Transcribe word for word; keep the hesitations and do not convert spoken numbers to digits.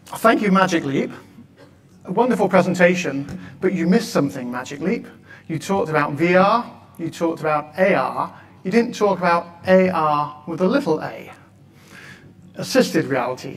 Thank you, Magic Leap. A wonderful presentation, but you missed something, Magic Leap. You talked about V R, you talked about A R, you didn't talk about A R with a little a. Assisted reality.